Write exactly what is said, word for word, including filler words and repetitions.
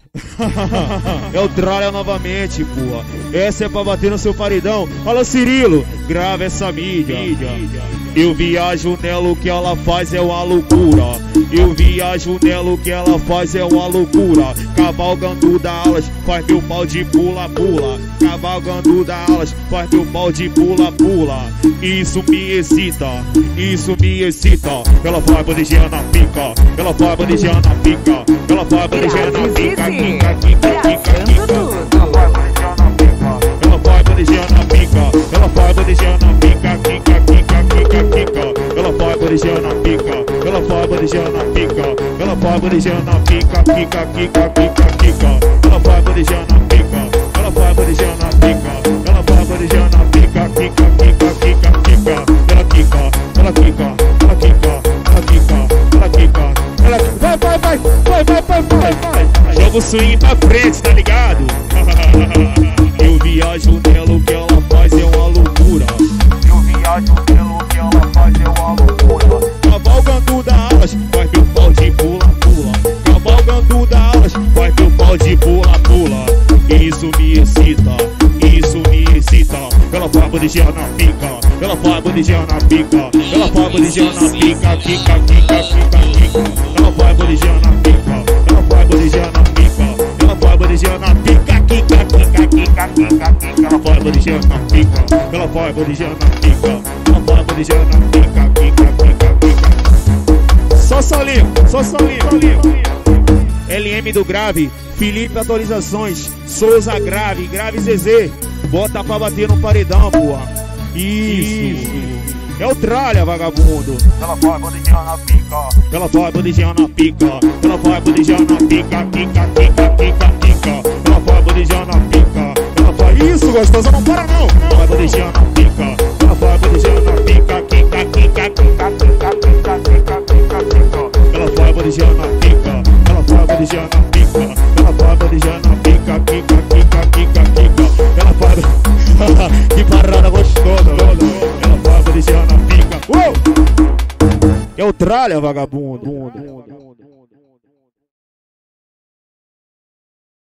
É o tralha novamente, porra. Essa é pra bater no seu paredão. Fala, Cirilo, grava essa mídia. Eu viajo nela, o que ela faz é uma loucura. Eu viajo nela, o que ela faz é uma loucura. Cavalgando das faz meu pau de pula-pula. Cavalgando das faz meu pau de pula-pula. Isso me excita, isso me excita. Ela vai bandejar na pica, ela vai bandejar na pica, ela vai bandejar na pica, pica, pica, pica, pica. Ela vai bandejar na pica, ela vai bandejar na pica, pica, pica, pica, pica. Ela vai bandejar na pica, ela vai bandejar na pica, ela vai bandejar na pica, pica, pica, pica, pica. Ela vai bandejar na pica, ela vai bandejar na pica, ela vai bandejar na pica, pica, pica, pica, pica. Ela quica, ela quica, ela quica, ela quica, ela quica, ela quica. Vai, vai, vai, vai, vai, vai, vai, vai. Joga o swing pra frente, tá ligado? Eu viajo nela, o que ela faz é uma loucura. Eu viajo nela, o que ela faz é uma loucura. Cavalgando das, faz meu pau de pula-pula. Cavalgando das, faz meu pau de pula-pula. Isso me excita, isso me excita. Ela vai bandejar na pica, ela vai bandejar na pica, ela vai bandejar na pica, pica, pica, pica, pica. Ela vai bandejar na pica, ela vai bandejar na pica, ela vai bandejar na pica, pica, pica, pica, pica, pica. Ela vai bandejar na pica, ela vai bandejar na pica, ela vai bandejar na pica, pica, pica, pica. Só solinho, só solinho, solinho. L M do Grave, Felipe Atualizações, Souza Grave, Grave Z Z. Bota pra bater no paredão, porra. Isso. É o tralha, vagabundo. Ela vai bandejar na pica, ela vai bandejar na pica, ela vai bandejar na pica, pica, pica, pica, pica. Ela vai bandejar na pica, ela vai. Isso, gostosa, não para não. Ela vai bandejar na pica, ela vai bandejar na pica, pica, pica, pica, pica, pica, pica, pica, pica. Ela vai bandejar na pica, ela vai bandejar na pica, ela vai bandejar na pica, pica, pica, pica, pica. Ela vai. Que parada gostosa, ela vai bandejar na pica. Uou! É o tralha, vagabundo.